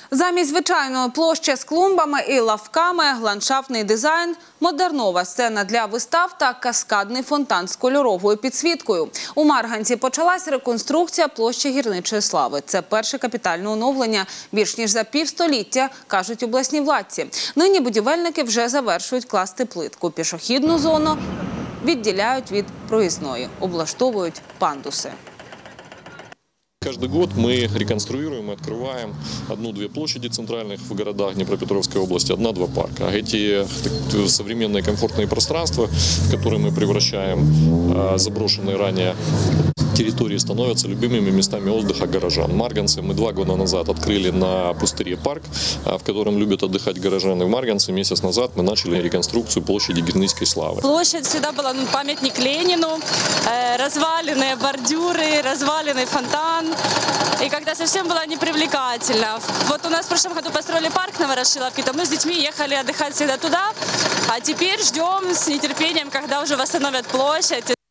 Замість звичайної площі з клумбами і лавками – ландшафтний дизайн, модернова сцена для вистав та каскадний фонтан з кольоровою підсвіткою. У Марганці почалась реконструкція площі Гірничої слави. Це перше капітальне оновлення більш ніж за півстоліття, кажуть обласні владці. Нині будівельники вже завершують класти плитку. Пішохідну зону відділяють від проїзної, облаштовують пандуси. Каждый год мы реконструируем и открываем одну-две площади центральных в городах Днепропетровской области, одна-два парка. Эти современные комфортные пространства, в которые мы превращаем заброшенные ранее территории, становятся любимыми местами отдыха горожан. Марганцы мы 2 года назад открыли на пустыре парк, в котором любят отдыхать горожане. В Марганце месяц назад мы начали реконструкцию площади Гирницкой славы. Площадь всегда была памятник Ленину, разваленные бордюры, разваленный фонтан. И когда совсем было непривлекательно. Вот у нас в прошлом году построили парк на Ворошиловке, то мы с детьми ехали отдыхать всегда туда. А теперь ждем с нетерпением, когда уже восстановят площадь.